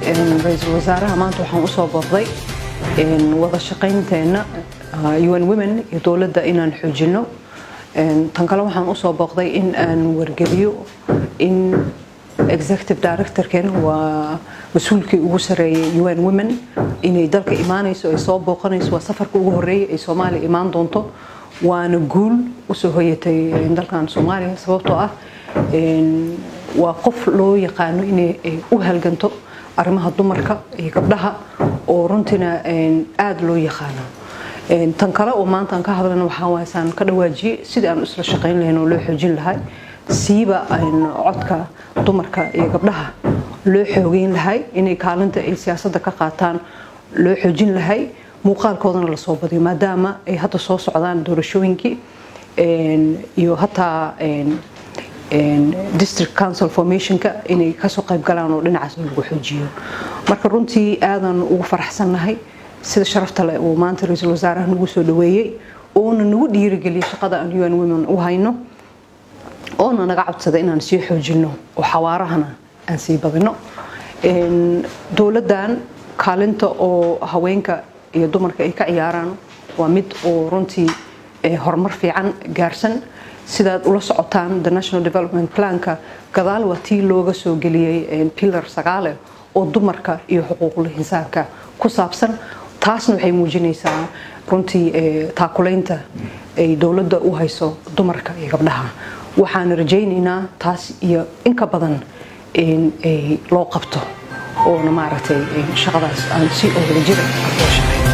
ra'iisul wasaaraha maanta waxaan u soo booqday wada shaqaynteena UN Women iyo dawladda inaan xoojino tan kale waxaan u soo booqday in aan wargeliyo in executive director-keena waa mas'uulkii ugu sareeyay UN Women inay dalka imaanayso ay soo booqanayso waa safarka ugu horeeyay ay Soomaaliya imaan doonto waana guul u soo hoyatay dalkan Soomaaliya sababtoo ah waa qof loo yaqaan inay u halganto arrimaha dumarka iyo gabdhaha oo runtina aad loo yaqaano tan kale oo maanta aan ka hadlayno waxa waaysan ka dhawaajiyay sidii aan isla shaqayn lahayn oo loo xoojin lahay siiba codka dumarka iyo gabdhaha loo xoogin lahay inay kaalinta ay siyaasadda ka qaataan loo xoojin lahay muuqaalkoodana la soo badiyo maadaama ay hadda soo socdaan doorashooyinkii iyo hataa district council formationka inay ka soo qayb galaan oo dhinacaas lagu xoojiyo marka runtii aadan ugu faraxsanahay sida sharafta leh oo maanta ra'iisul wasaaraha nagu soo dhaweeyay oo nagu dhiirigeliyay shaqada aan UN Women u hayno oo naga codsaday inaan sii xoojino oo xawaarahana aan sii badino dawladdan kaalinta oo haweenka iyo dumarka ay ka ciyaaraan waa mid oo runtii horumar fiican gaarsan sidaad ula socotaan the National Development Plan-ka gadaal waa tii looga soo geliyay pillar 9 oo dumarka iyo xuquuqul insaanka ku saabsan taasna waxay muujinaysaa runtii taakulaynta ay dawladda u hayso dumarka iyo gabdhaha waxaan rajaynaynaa taas iyo in ka badan in loo qabto oo maaragtay shaqadaas aan si wada jir ah u shaqeeyo